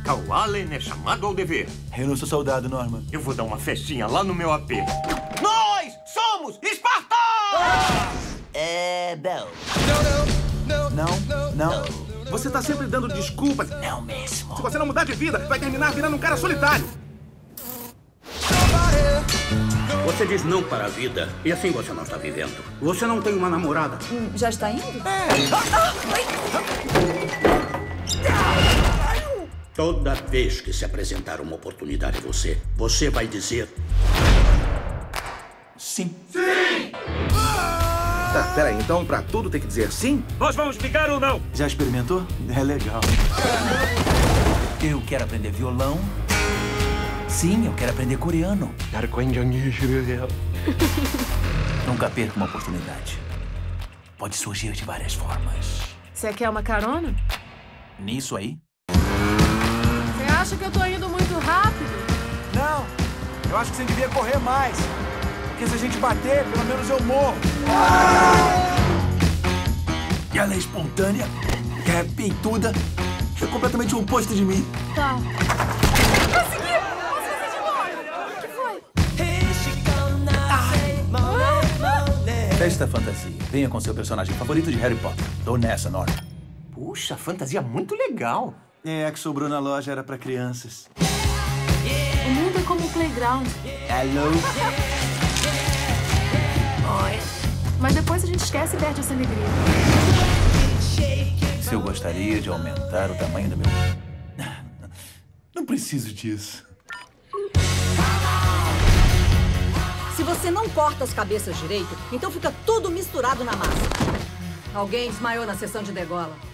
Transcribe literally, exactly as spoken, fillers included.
Cal Allen é chamado ao dever. Eu não sou soldado, Norman. Eu vou dar uma festinha lá no meu A P. Nós somos Esparta! Ah! É, não. Não, Não, não. Você tá sempre dando desculpas. Não mesmo. Se você não mudar de vida, vai terminar virando um cara solitário. Você diz não para a vida e assim você não está vivendo. Você não tem uma namorada. Hum, já está indo? Toda vez que se apresentar uma oportunidade a você, você vai dizer... Sim. Sim! Tá, peraí, então pra tudo tem que dizer sim? Nós vamos ficar ou não? Já experimentou? É legal. Eu quero aprender violão. Sim, eu quero aprender coreano. Nunca perca uma oportunidade. Pode surgir de várias formas. Você quer uma carona? Nisso aí? Você acha que eu tô indo muito rápido? Não. Eu acho que você devia correr mais. Porque se a gente bater, pelo menos eu morro. E ela é espontânea, é peituda, é completamente o oposto de mim. Tá. Consegui! Posso fazer de novo? O que foi? Festa fantasia. Venha com seu personagem favorito de Harry Potter. Tô nessa, Norman. Puxa, fantasia muito legal. É, a que sobrou na loja era pra crianças. O mundo é como um playground. Hello? Mas depois a gente esquece e perde essa alegria. Se eu gostaria de aumentar o tamanho do meu... Não preciso disso. Se você não corta as cabeças direito, então fica tudo misturado na massa. Alguém desmaiou na sessão de degola.